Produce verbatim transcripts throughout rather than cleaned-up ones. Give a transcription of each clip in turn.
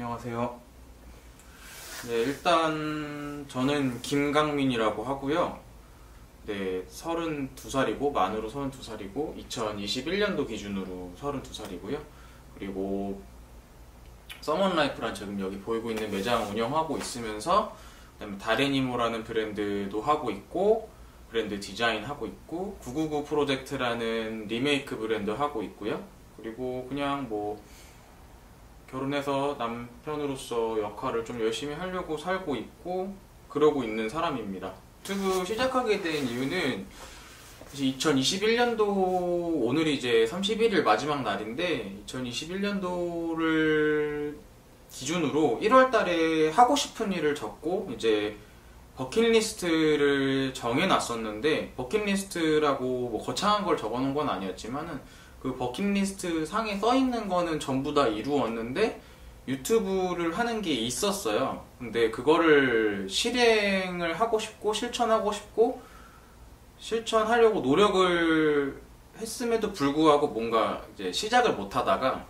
안녕하세요. 네, 일단 저는 김강민이라고 하고요. 네, 서른두 살이고 만으로 서른두 살이고 이천이십일 년도 기준으로 서른두 살이고요. 그리고 서먼라이프란 지금 여기 보이고 있는 매장 운영하고 있으면서 그다음에 다레니모라는 브랜드도 하고 있고 브랜드 디자인 하고 있고 구구구 프로젝트라는 리메이크 브랜드 하고 있고요. 그리고 그냥 뭐 결혼해서 남편으로서 역할을 좀 열심히 하려고 살고 있고 그러고 있는 사람입니다. 유튜브 시작하게 된 이유는 이천이십일 년도 오늘이 이제 삼십일 일 마지막 날인데 이천이십일 년도를 기준으로 일월 달에 하고 싶은 일을 적고 이제 버킷리스트를 정해놨었는데 버킷리스트라고 뭐 거창한 걸 적어놓은 건 아니었지만은 그 버킷리스트 상에 써있는 거는 전부 다 이루었는데 유튜브를 하는 게 있었어요. 근데 그거를 실행을 하고 싶고 실천하고 싶고 실천하려고 노력을 했음에도 불구하고 뭔가 이제 시작을 못 하다가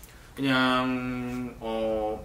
그냥 어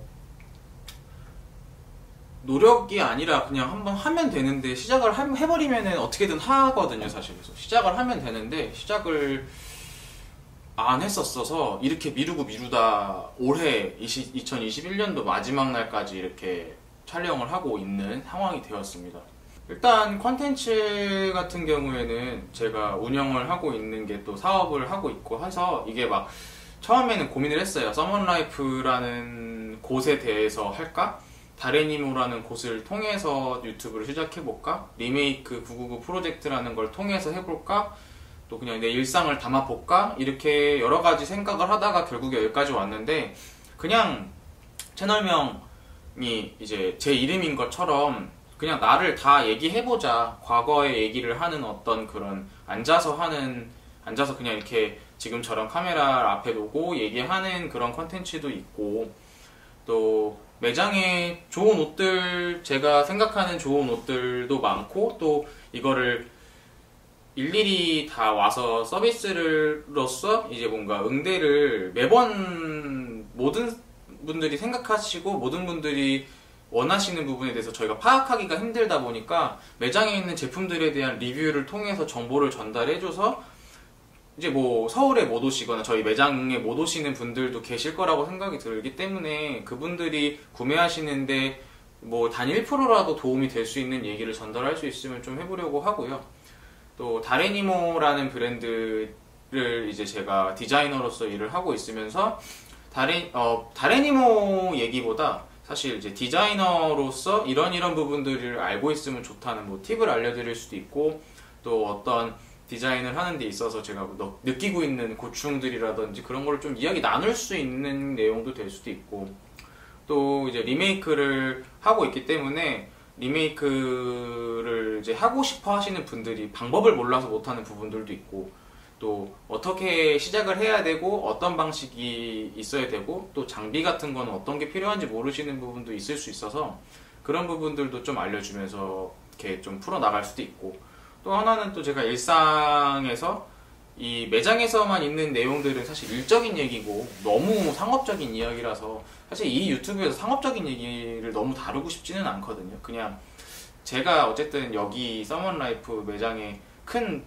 노력이 아니라 그냥 한번 하면 되는데 시작을 해버리면 어떻게든 하거든요, 사실. 그래서 시작을 하면 되는데 시작을 안 했었어서 이렇게 미루고 미루다 올해 이천이십일 년도 마지막 날까지 이렇게 촬영을 하고 있는 상황이 되었습니다. 일단 컨텐츠 같은 경우에는 제가 운영을 하고 있는 게 또 사업을 하고 있고 해서 이게 막 처음에는 고민을 했어요. 서먼라이프라는 곳에 대해서 할까? 다레니모라는 곳을 통해서 유튜브를 시작해볼까? 리메이크 구구구 프로젝트라는 걸 통해서 해볼까? 또 그냥 내 일상을 담아볼까? 이렇게 여러 가지 생각을 하다가 결국에 여기까지 왔는데 그냥 채널명이 이제 제 이름인 것처럼 그냥 나를 다 얘기해보자. 과거의 얘기를 하는 어떤 그런 앉아서 하는 앉아서 그냥 이렇게 지금처럼 카메라 앞에 놓고 얘기하는 그런 컨텐츠도 있고 또 매장에 좋은 옷들 제가 생각하는 좋은 옷들도 많고 또 이거를 일일이 다 와서 서비스로서 이제 뭔가 응대를 매번 모든 분들이 생각하시고 모든 분들이 원하시는 부분에 대해서 저희가 파악하기가 힘들다 보니까 매장에 있는 제품들에 대한 리뷰를 통해서 정보를 전달해줘서 이제 뭐 서울에 못 오시거나 저희 매장에 못 오시는 분들도 계실 거라고 생각이 들기 때문에 그분들이 구매하시는데 뭐 단 일 퍼센트라도 도움이 될 수 있는 얘기를 전달할 수 있으면 좀 해보려고 하고요. 또 다레니모라는 브랜드를 이제 제가 디자이너로서 일을 하고 있으면서 다레, 어, 다레니모 얘기보다 사실 이제 디자이너로서 이런 이런 부분들을 알고 있으면 좋다는 뭐 팁을 알려드릴 수도 있고 또 어떤 디자인을 하는 데 있어서 제가 느끼고 있는 고충들이라든지 그런 걸 좀 이야기 나눌 수 있는 내용도 될 수도 있고 또 이제 리메이크를 하고 있기 때문에 리메이크를 이제 하고 싶어 하시는 분들이 방법을 몰라서 못하는 부분들도 있고 또 어떻게 시작을 해야 되고 어떤 방식이 있어야 되고 또 장비 같은 거는 어떤 게 필요한지 모르시는 부분도 있을 수 있어서 그런 부분들도 좀 알려주면서 이렇게 좀 풀어나갈 수도 있고 또 하나는 또 제가 일상에서 이 매장에서만 있는 내용들은 사실 일적인 얘기고 너무 상업적인 이야기라서 사실 이 유튜브에서 상업적인 얘기를 너무 다루고 싶지는 않거든요. 그냥 제가 어쨌든 여기 서먼라이프 매장에 큰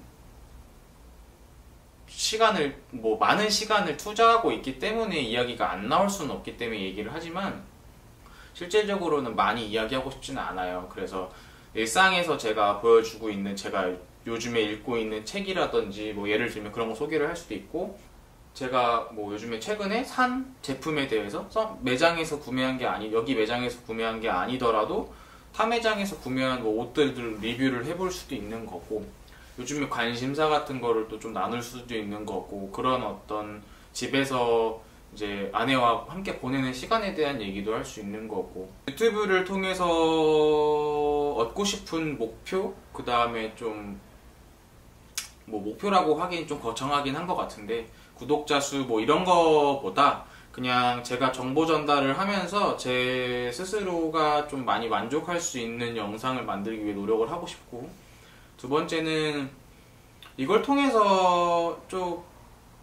시간을 뭐 많은 시간을 투자하고 있기 때문에 이야기가 안 나올 수는 없기 때문에 얘기를 하지만 실질적으로는 많이 이야기하고 싶지는 않아요. 그래서 일상에서 제가 보여주고 있는 제가 요즘에 읽고 있는 책이라든지 뭐 예를 들면 그런 거 소개를 할 수도 있고 제가 뭐 요즘에 최근에 산 제품에 대해서 매장에서 구매한 게 아니 여기 매장에서 구매한 게 아니더라도 타 매장에서 구매한 뭐 옷들을 리뷰를 해볼 수도 있는 거고 요즘에 관심사 같은 거를 또 좀 나눌 수도 있는 거고 그런 어떤 집에서 이제 아내와 함께 보내는 시간에 대한 얘기도 할 수 있는 거고 유튜브를 통해서 얻고 싶은 목표 그 다음에 좀 뭐 목표라고 하긴 좀 거창하긴 한 것 같은데 구독자 수 뭐 이런 거보다 그냥 제가 정보 전달을 하면서 제 스스로가 좀 많이 만족할 수 있는 영상을 만들기 위해 노력을 하고 싶고 두 번째는 이걸 통해서 좀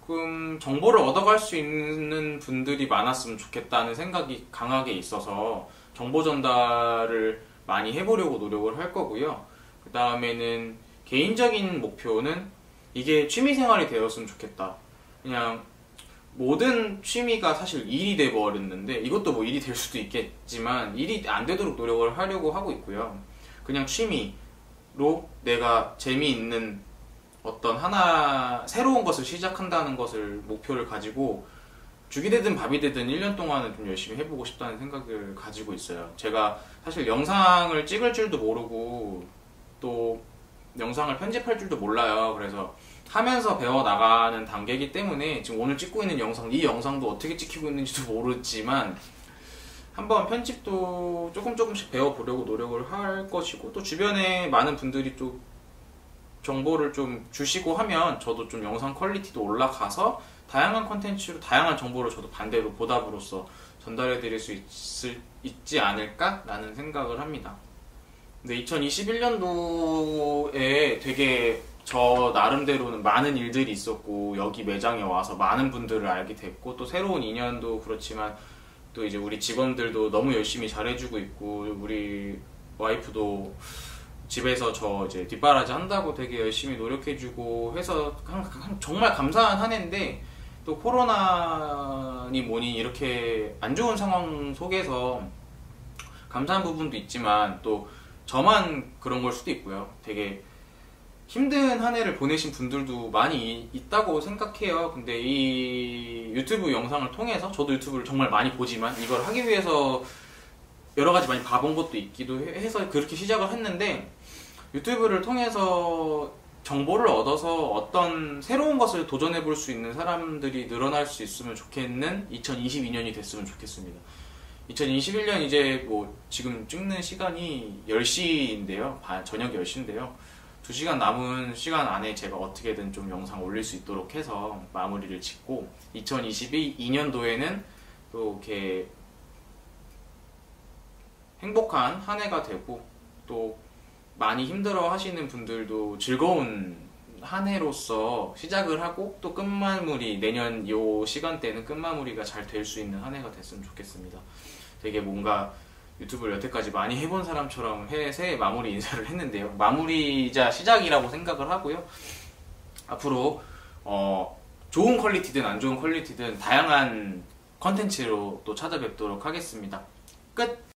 조금 정보를 얻어갈 수 있는 분들이 많았으면 좋겠다는 생각이 강하게 있어서 정보 전달을 많이 해보려고 노력을 할 거고요. 그 다음에는 개인적인 목표는 이게 취미생활이 되었으면 좋겠다. 그냥 모든 취미가 사실 일이 돼버렸는데, 이것도 뭐 일이 될 수도 있겠지만 일이 안 되도록 노력을 하려고 하고 있고요. 그냥 취미로 내가 재미있는 어떤 하나 새로운 것을 시작한다는 것을 목표를 가지고 죽이 되든 밥이 되든 일 년 동안은 좀 열심히 해보고 싶다는 생각을 가지고 있어요. 제가 사실 영상을 찍을 줄도 모르고 또 영상을 편집할 줄도 몰라요. 그래서 하면서 배워나가는 단계이기 때문에 지금 오늘 찍고 있는 영상, 이 영상도 어떻게 찍히고 있는지도 모르지만 한번 편집도 조금 조금씩 배워보려고 노력을 할 것이고, 또 주변에 많은 분들이 또 정보를 좀 주시고 하면 저도 좀 영상 퀄리티도 올라가서 다양한 컨텐츠로 다양한 정보를 저도 반대로 보답으로서 전달해 드릴 수 있을, 있지 않을까 라는 생각을 합니다. 근데 이천이십일 년도에 되게 저 나름대로는 많은 일들이 있었고, 여기 매장에 와서 많은 분들을 알게 됐고, 또 새로운 인연도 그렇지만 또 이제 우리 직원들도 너무 열심히 잘해주고 있고, 우리 와이프도 집에서 저 이제 뒷바라지 한다고 되게 열심히 노력해주고 해서 정말 감사한 한 해인데, 또 코로나니 뭐니 이렇게 안 좋은 상황 속에서 감사한 부분도 있지만 또 저만 그런 걸 수도 있고요. 되게 힘든 한 해를 보내신 분들도 많이 있다고 생각해요. 근데 이 유튜브 영상을 통해서, 저도 유튜브를 정말 많이 보지만 이걸 하기 위해서 여러 가지 많이 봐본 것도 있기도 해서 그렇게 시작을 했는데, 유튜브를 통해서 정보를 얻어서 어떤 새로운 것을 도전해 볼 수 있는 사람들이 늘어날 수 있으면 좋겠는 이천이십이 년이 됐으면 좋겠습니다. 이천이십일 년 이제 뭐 지금 찍는 시간이 열 시인데요. 저녁 열 시인데요. 두 시간 남은 시간 안에 제가 어떻게든 좀 영상 올릴 수 있도록 해서 마무리를 짓고, 이천이십이 년도에는 또 이렇게 행복한 한 해가 되고, 또 많이 힘들어 하시는 분들도 즐거운 한 해로서 시작을 하고, 또 끝마무리, 내년 요 시간대는 끝마무리가 잘 될 수 있는 한 해가 됐으면 좋겠습니다. 되게 뭔가 유튜브를 여태까지 많이 해본 사람처럼 해, 새해 마무리 인사를 했는데요. 마무리이자 시작이라고 생각을 하고요. 앞으로 어, 좋은 퀄리티든 안 좋은 퀄리티든 다양한 컨텐츠로 또 찾아뵙도록 하겠습니다. 끝!